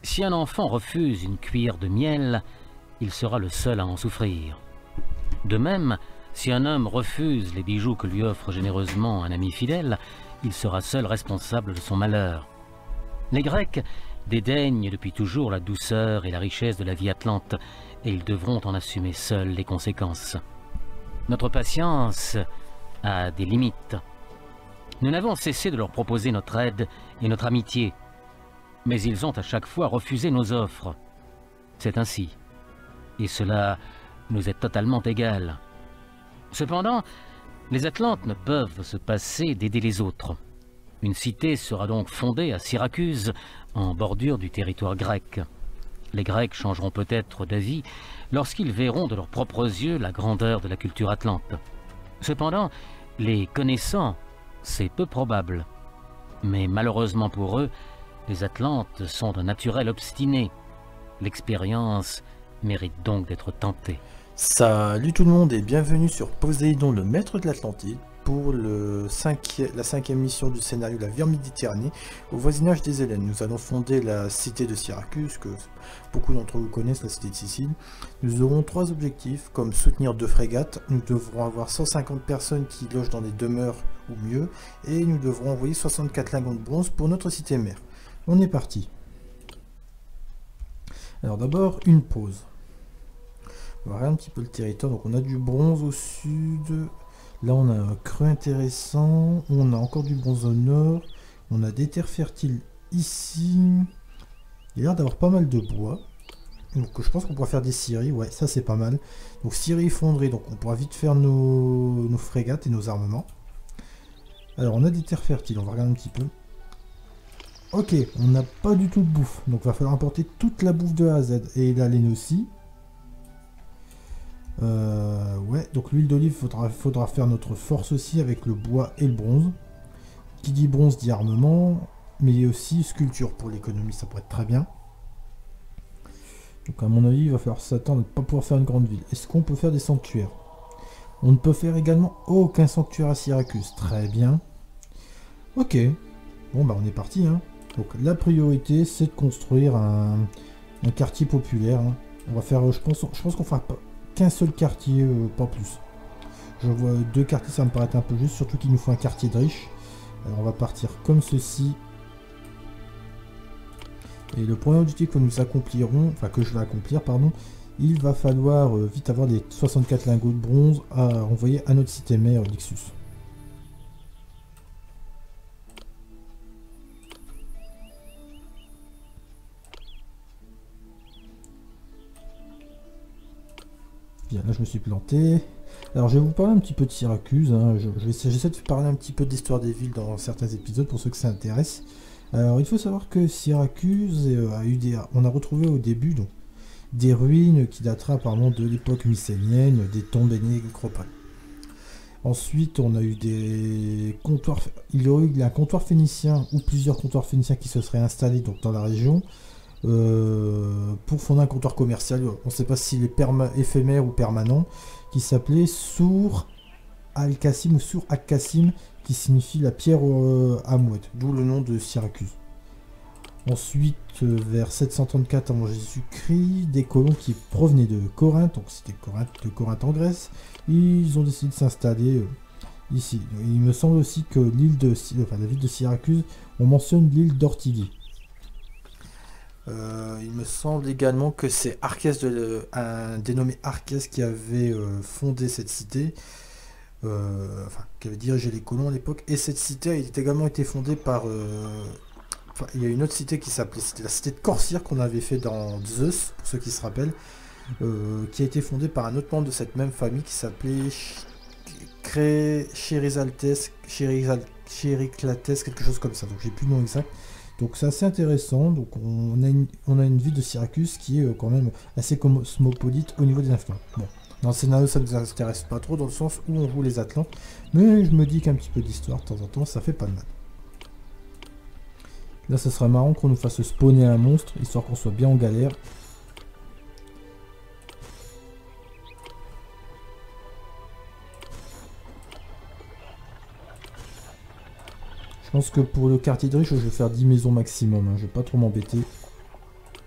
Si un enfant refuse une cuillère de miel, il sera le seul à en souffrir. De même, si un homme refuse les bijoux que lui offre généreusement un ami fidèle, il sera seul responsable de son malheur. Les Grecs dédaignent depuis toujours la douceur et la richesse de la vie atlante, et ils devront en assumer seuls les conséquences. Notre patience a des limites. Nous n'avons cessé de leur proposer notre aide et notre amitié, mais ils ont à chaque fois refusé nos offres. C'est ainsi, et cela nous est totalement égal. Cependant, les Atlantes ne peuvent se passer d'aider les autres. Une cité sera donc fondée à Syracuse, en bordure du territoire grec. Les Grecs changeront peut-être d'avis lorsqu'ils verront de leurs propres yeux la grandeur de la culture atlante. Cependant, les connaissant, c'est peu probable. Mais malheureusement pour eux, les Atlantes sont d'un naturel obstiné. L'expérience mérite donc d'être tentée. Salut tout le monde et bienvenue sur Poséidon, le maître de l'Atlantide, pour la cinquième mission du scénario La vie en Méditerranée, au voisinage des Hellènes. Nous allons fonder la cité de Syracuse, que beaucoup d'entre vous connaissent, la cité de Sicile. Nous aurons 3 objectifs, comme soutenir 2 frégates, nous devrons avoir 150 personnes qui logent dans des demeures ou mieux, et nous devrons envoyer 64 lingots de bronze pour notre cité mère. On est parti. Alors d'abord, une pause. On va regarder un petit peu le territoire. Donc on a du bronze au sud. Là on a un creux intéressant. On a encore du bronze au nord. On a des terres fertiles ici. Il y a l'air d'avoir pas mal de bois. Donc je pense qu'on pourra faire des scieries. Ouais, ça c'est pas mal. Donc scieries effondrées. Donc on pourra vite faire nos frégates et nos armements. Alors on a des terres fertiles. On va regarder un petit peu. Ok, on n'a pas du tout de bouffe. Donc il va falloir importer toute la bouffe de A à Z. Et la laine aussi. Ouais, donc l'huile d'olive, faudra faire notre force aussi avec le bois et le bronze. Qui dit bronze dit armement, mais aussi sculpture pour l'économie, ça pourrait être très bien. Donc à mon avis, il va falloir s'attendre à ne pas pouvoir faire une grande ville. Est-ce qu'on peut faire des sanctuaires? On ne peut faire également aucun sanctuaire à Syracuse, très bien. Ok, bon bah on est parti, hein. Donc la priorité, c'est de construire un quartier populaire, hein. On va faire, je pense qu'on fera pas qu'un seul quartier, pas plus. Je vois 2 quartiers, ça me paraît un peu juste, surtout qu'il nous faut un quartier de riches. Alors on va partir comme ceci. Et le premier objectif que nous accomplirons, enfin que je vais accomplir, pardon, il va falloir vite avoir les 64 lingots de bronze à envoyer à notre cité mère, Lixus. Bien, là je me suis planté. Alors je vais vous parler un petit peu de Syracuse, hein. J'essaie de parler un petit peu d'histoire des villes dans certains épisodes pour ceux que ça intéresse. Alors il faut savoir que Syracuse on a retrouvé au début donc, des ruines qui dateraient apparemment de l'époque mycénienne, des tombes et des nécropoles. Ensuite on a eu des comptoirs, il y aurait eu un comptoir phénicien ou plusieurs comptoirs phéniciens qui se seraient installés donc, dans la région. Pour fonder un comptoir commercial, on ne sait pas s'il est éphémère ou permanent, qui s'appelait Sour Al-Qasim ou Sour Al-Qasim, qui signifie la pierre Amouette, d'où le nom de Syracuse. Ensuite, vers 734 avant Jésus-Christ, des colons qui provenaient de Corinthe, donc c'était Corinthe en Grèce, ils ont décidé de s'installer ici. Il me semble aussi que la ville de Syracuse, on mentionne l'île d'Ortigui. Il me semble également que c'est un dénommé Archès qui avait fondé cette cité, qui avait dirigé les colons à l'époque, et cette cité a également été fondée par... il y a une autre cité qui s'appelait, c'était la cité de Corcyre qu'on avait fait dans Zeus, pour ceux qui se rappellent, qui a été fondée par un autre membre de cette même famille qui s'appelait Chériclates, quelque chose comme ça, donc j'ai plus le nom exact. Donc c'est assez intéressant, donc on a une ville de Syracuse qui est quand même assez cosmopolite au niveau des influences. Bon, dans le scénario ça ne nous intéresse pas trop dans le sens où on joue les Atlantes, mais je me dis qu'un petit peu d'histoire de temps en temps ça fait pas de mal. Là ça serait marrant qu'on nous fasse spawner un monstre, histoire qu'on soit bien en galère. Je pense que pour le quartier de riche, je vais faire 10 maisons maximum, hein. Je vais pas trop m'embêter.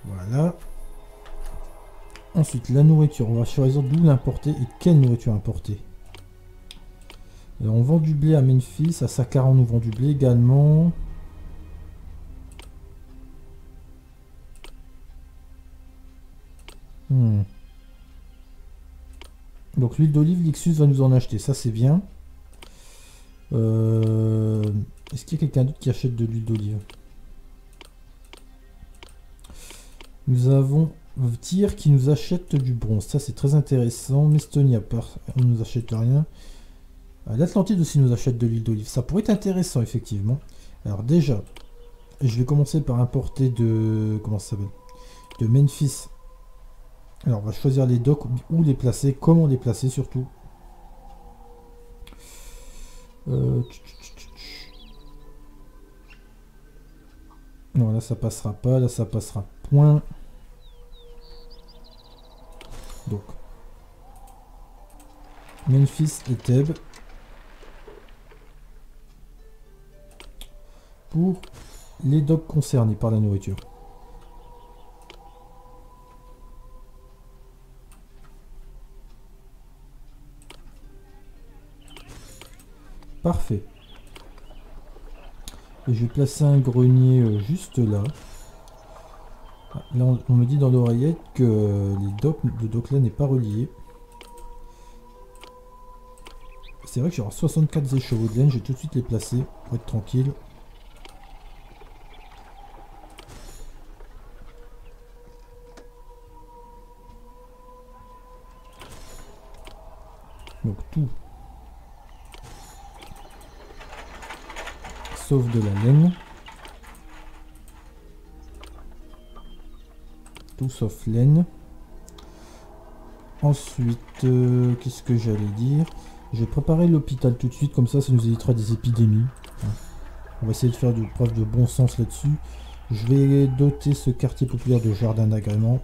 Voilà. Ensuite, la nourriture. On va choisir d'où l'importer et quelle nourriture importer. Alors, on vend du blé à Memphis. À Saqqara, on nous vend du blé également. Donc l'huile d'olive, Lixus va nous en acheter. Ça, c'est bien. Est-ce qu'il y a quelqu'un d'autre qui achète de l'huile d'olive? Nous avons Tyr qui nous achète du bronze. Ça, c'est très intéressant. Mestonia, on nous achète rien. L'Atlantide aussi nous achète de l'huile d'olive. Ça pourrait être intéressant, effectivement. Alors déjà, je vais commencer par importer de... Comment ça s'appelle? De Memphis. Alors, on va choisir les docks, où les placer, comment les placer, surtout. Non, là, ça passera pas. Là, ça passera point. Donc, Memphis et Thèbes. Pour les docks concernés par la nourriture. Parfait. Et je vais placer un grenier juste là. Là, on me dit dans l'oreillette que le dock là n'est pas relié. C'est vrai que j'aurai 64 écheveaux de laine, je vais tout de suite les placer pour être tranquille. Donc tout. Sauf de la laine. Tout sauf laine. Ensuite, qu'est-ce que j'allais dire? Je vais préparer l'hôpital tout de suite, comme ça nous évitera des épidémies. On va essayer de faire preuve de bon sens là-dessus. Je vais doter ce quartier populaire de jardin d'agrément.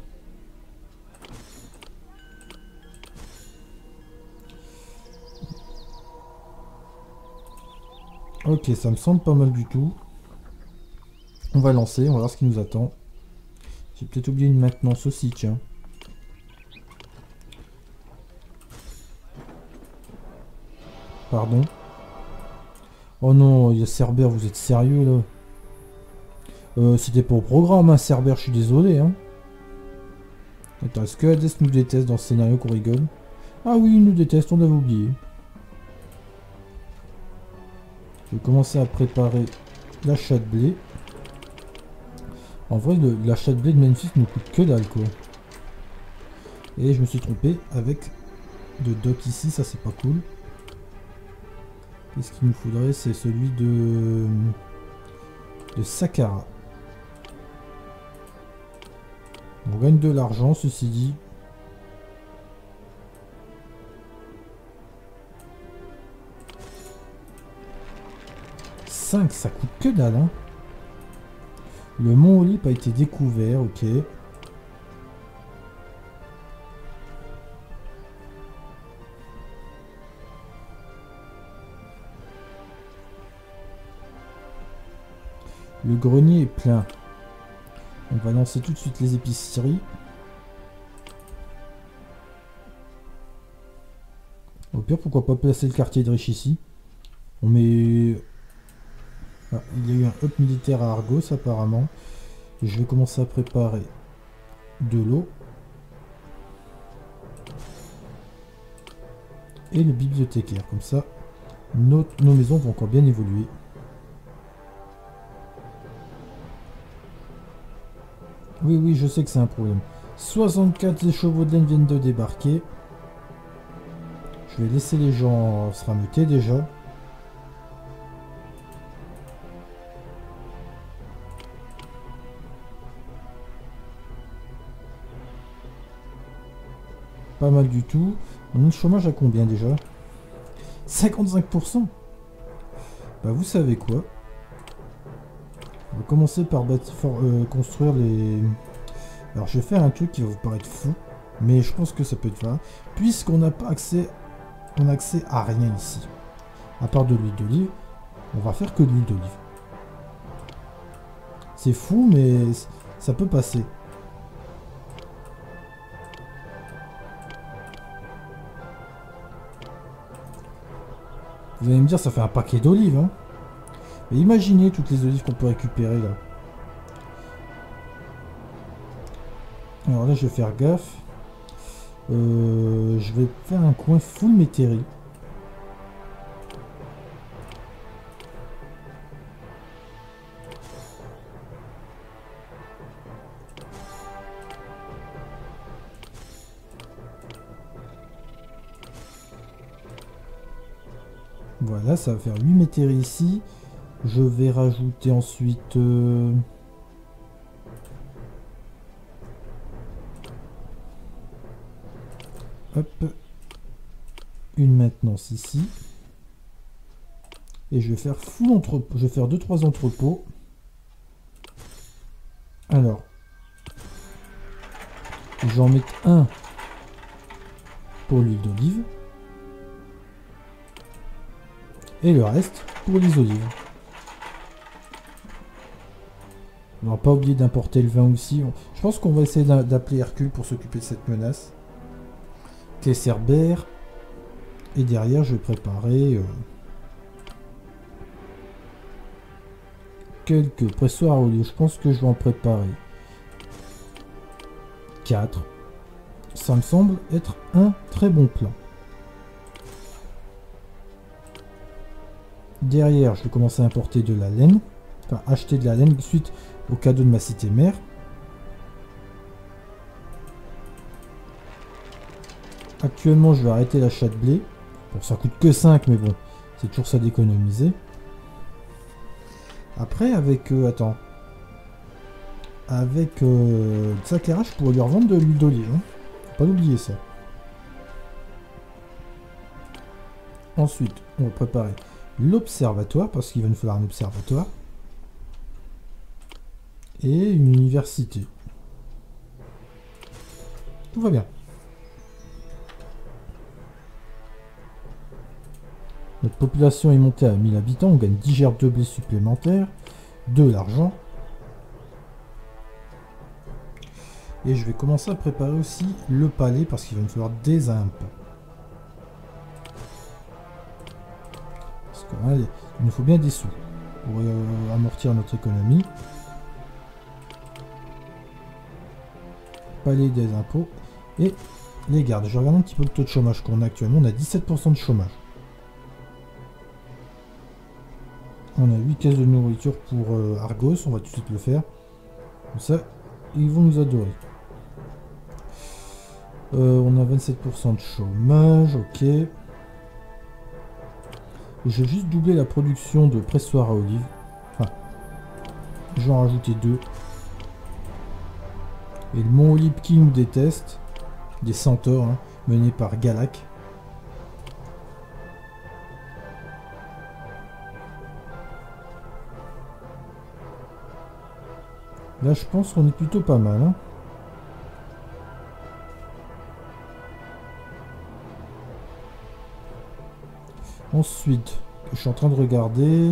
Ok, ça me semble pas mal du tout. On va lancer, on va voir ce qui nous attend. J'ai peut-être oublié une maintenance aussi, tiens. Pardon. Oh non, il y a Cerber, vous êtes sérieux là? C'était pas au programme, hein, Cerber, je suis désolé. Hein. Attends, est-ce que Hades nous déteste dans ce scénario qu'on rigole? Ah oui, il nous déteste, on l'avait oublié. Je vais commencer à préparer l'achat de blé. En vrai, l'achat de blé de Memphis ne coûte que dalle, quoi. Et je me suis trompé avec de dock ici, ça c'est pas cool. Qu'est-ce qu'il nous faudrait? C'est celui de Saqqara. On gagne de l'argent, ceci dit. Ça coûte que dalle, hein. Le mont Olympe a été découvert, ok. Le grenier est plein. On va lancer tout de suite les épiceries. Au pire, pourquoi pas placer le quartier de riche ici. On met... Ah, il y a eu un hub militaire à Argos apparemment. Et je vais commencer à préparer de l'eau. Et le bibliothécaire. Comme ça, nos maisons vont encore bien évoluer. Oui, oui, je sais que c'est un problème. 64 écheveaux de laine viennent de débarquer. Je vais laisser les gens se rameuter déjà. Pas mal du tout. On a le chômage à combien déjà? 55%. Bah vous savez quoi? On va commencer par construire les... Alors je vais faire un truc qui va vous paraître fou. Mais je pense que ça peut être vrai. Puisqu'on n'a pas accès... On n'a accès à rien ici. À part de l'huile d'olive. On va faire que de l'huile d'olive. C'est fou mais ça peut passer. Vous allez me dire, ça fait un paquet d'olives, hein. Mais imaginez toutes les olives qu'on peut récupérer là. Alors là, je vais faire gaffe. Je vais faire un coin full métairie. Voilà, ça va faire 8 métairies ici. Je vais rajouter ensuite... hop. Une maintenance ici. Et je vais faire full entrepôt. Je vais faire 2-3 entrepôts. Alors. Je vais en mettre un pour l'huile d'olive. Et le reste pour les olives. On va pas oublier d'importer le vin aussi. Je pense qu'on va essayer d'appeler Hercule pour s'occuper de cette menace. Cerbère. Et derrière, je vais préparer quelques pressoirs à olive. Je pense que je vais en préparer 4. Ça me semble être un très bon plan. Derrière, je vais commencer à importer de la laine. Enfin, acheter de la laine suite au cadeau de ma cité mère. Actuellement, je vais arrêter l'achat de blé. Bon, ça coûte que 5, mais bon, c'est toujours ça d'économiser. Après, avec... attends. Avec Sakara, je pourrais lui revendre de l'huile d'olive. Hein. Faut pas l'oublier, ça. Ensuite, on va préparer l'observatoire, parce qu'il va nous falloir un observatoire. Et une université. Tout va bien. Notre population est montée à 1000 habitants, on gagne 10 gerbes de blé supplémentaires, de l'argent. Et je vais commencer à préparer aussi le palais parce qu'il va me falloir des impôts. Parce que allez, il nous faut bien des sous pour amortir notre économie. Palais des impôts et les gardes. Je regarde un petit peu le taux de chômage qu'on a actuellement. On a 17% de chômage. On a 8 caisses de nourriture pour Argos, on va tout de suite le faire. Comme ça, ils vont nous adorer. On a 27% de chômage, ok. Je vais juste doubler la production de pressoirs à olive. Enfin, je vais en rajouter 2. Et le Mont Olive qui nous déteste, des centaures, hein, menés par Galak. Là, je pense qu'on est plutôt pas mal. Hein. Ensuite, je suis en train de regarder.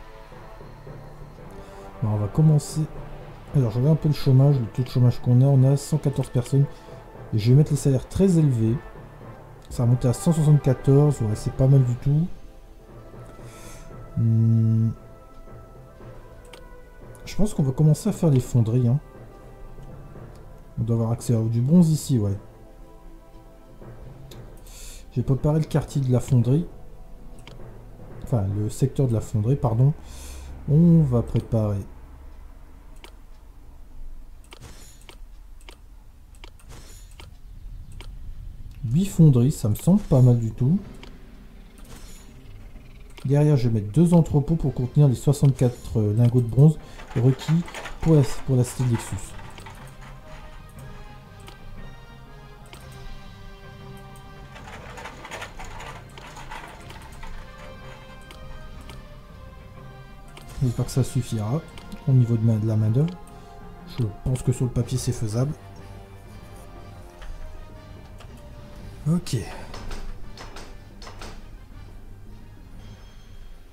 Alors, on va commencer. Alors, je regarde un peu le chômage, le taux de chômage qu'on a. On a 114 personnes. Et je vais mettre les salaires très élevés. Ça va monter à 174. Ouais, c'est pas mal du tout. Je pense qu'on va commencer à faire les fonderies. Hein. On doit avoir accès à du bronze ici, ouais. J'ai préparé le quartier de la fonderie. Enfin, le secteur de la fonderie, pardon. On va préparer... 8 fonderies, ça me semble pas mal du tout. Derrière, je vais mettre 2 entrepôts pour contenir les 64 lingots de bronze requis pour la cité de Lexus. J'espère que ça suffira au niveau de la main d'œuvre. Je pense que sur le papier c'est faisable. Ok.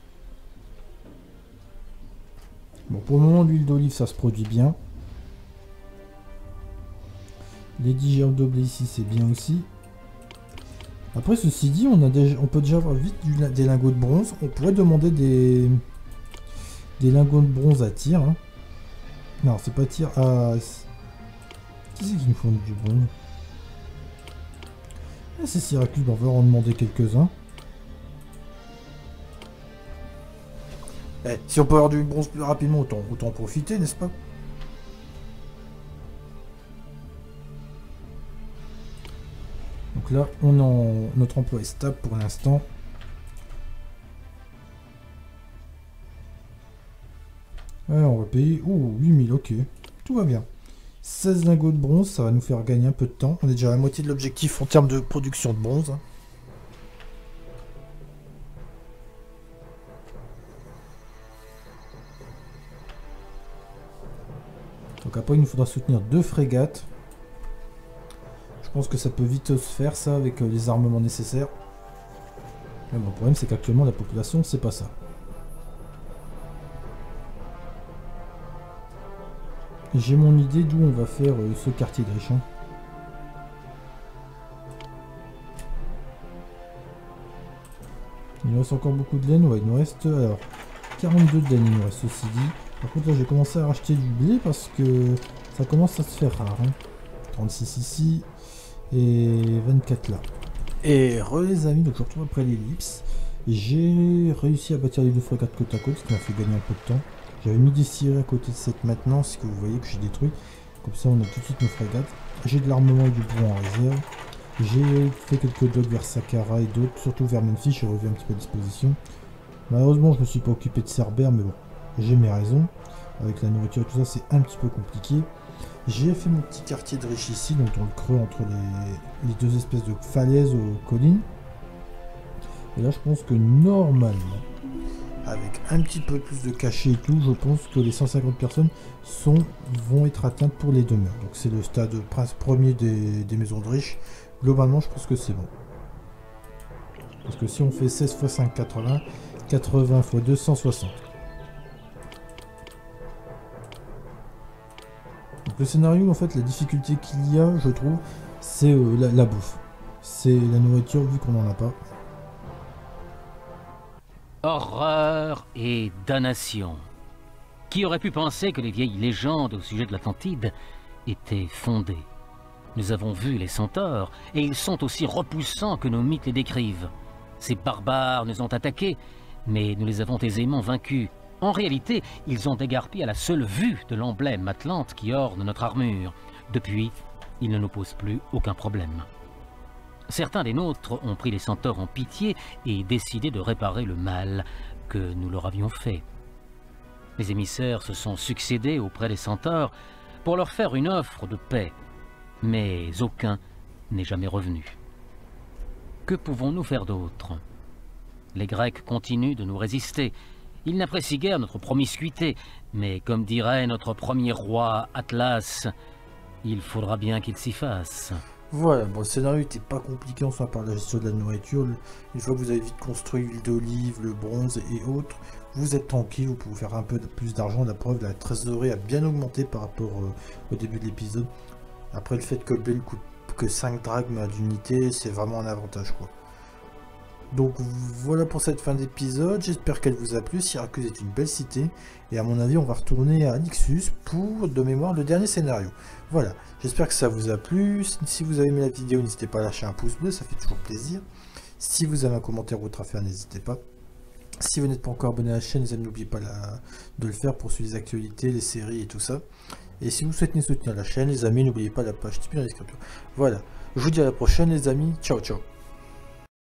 Bon, pour le moment, l'huile d'olive, ça se produit bien. Les 10 gems de blé ici, c'est bien aussi. Après, ceci dit, on peut déjà avoir vite des lingots de bronze. On pourrait demander des lingots de bronze à tir. Hein. Non, c'est pas tir. Qui c'est qui nous font du bronze? Ah, c'est Syracuse, on va en demander quelques-uns. Eh, si on peut avoir du bronze plus rapidement, autant en profiter, n'est-ce pas? Donc là, notre emploi est stable pour l'instant. Alors, on va payer... Oh, 8000, ok. Tout va bien. 16 lingots de bronze, ça va nous faire gagner un peu de temps. On est déjà à la moitié de l'objectif en termes de production de bronze. Donc après, il nous faudra soutenir 2 frégates. Je pense que ça peut vite se faire, ça, avec les armements nécessaires. Mais bon, le problème, c'est qu'actuellement, la population, c'est pas ça. J'ai mon idée d'où on va faire ce quartier de riche. Hein. Il nous reste encore beaucoup de laine. Ouais, il nous reste alors 42 de laine, il nous reste ceci dit. Par contre, là, j'ai commencé à racheter du blé parce que ça commence à se faire rare. Hein. 36 ici et 24 là. Et les amis, donc je retrouve après l'ellipse. J'ai réussi à bâtir les 2 frégates côte à côte, ce qui m'a fait gagner un peu de temps. J'avais mis des scieries à côté de cette maintenance que vous voyez que j'ai détruit. Comme ça, on a tout de suite nos frégates. J'ai de l'armement et du bois en réserve. J'ai fait quelques docks vers Saqqara et d'autres, surtout vers Memphis. J'ai revu un petit peu à disposition. Malheureusement, je me suis pas occupé de Cerbère, mais bon, j'ai mes raisons. Avec la nourriture et tout ça, c'est un petit peu compliqué. J'ai fait mon petit quartier de riche ici, donc dans le creux entre les 2 espèces de falaises aux collines. Et là, je pense que normalement, avec un petit peu plus de cachet et tout, je pense que les 150 personnes vont être atteintes pour les demeures. Donc c'est le stade premier des maisons de riches. Globalement, je pense que c'est bon. Parce que si on fait 16 x 5, 80, 80 x 2, 160. Donc le scénario, en fait, la difficulté qu'il y a, je trouve, c'est la bouffe. C'est la nourriture, vu qu'on n'en a pas. Horreur et damnation. Qui aurait pu penser que les vieilles légendes au sujet de l'Atlantide étaient fondées? Nous avons vu les centaures, et ils sont aussi repoussants que nos mythes les décrivent. Ces barbares nous ont attaqués, mais nous les avons aisément vaincus. En réalité, ils ont dégarpi à la seule vue de l'emblème Atlante qui orne notre armure. Depuis, ils ne nous posent plus aucun problème. Certains des nôtres ont pris les centaures en pitié et décidé de réparer le mal que nous leur avions fait. Les émissaires se sont succédés auprès des centaures pour leur faire une offre de paix, mais aucun n'est jamais revenu. Que pouvons-nous faire d'autre? Les Grecs continuent de nous résister. Ils n'apprécient guère notre promiscuité, mais comme dirait notre premier roi Atlas, il faudra bien qu'il s'y fasse. Voilà, bon, le scénario n'était pas compliqué en soi par la gestion de la nourriture. Une fois que vous avez vite construit l'huile d'olive, le bronze et autres, vous êtes tranquille, vous pouvez faire un peu plus d'argent. La preuve, la trésorerie a bien augmenté par rapport au début de l'épisode. Après, le fait que le blé ne coûte que 5 drachmes d'unité, c'est vraiment un avantage, quoi. Donc voilà pour cette fin d'épisode, j'espère qu'elle vous a plu. Syracuse est une belle cité, et à mon avis on va retourner à Nixus pour, de mémoire, le dernier scénario. Voilà, j'espère que ça vous a plu. Si vous avez aimé la vidéo, n'hésitez pas à lâcher un pouce bleu, ça fait toujours plaisir. Si vous avez un commentaire ou autre à faire, n'hésitez pas. Si vous n'êtes pas encore abonné à la chaîne, les amis, n'oubliez pas de le faire pour suivre les actualités, les séries et tout ça. Et si vous souhaitez soutenir la chaîne, les amis, n'oubliez pas la page Tipeee dans la description. Voilà, je vous dis à la prochaine les amis, ciao ciao.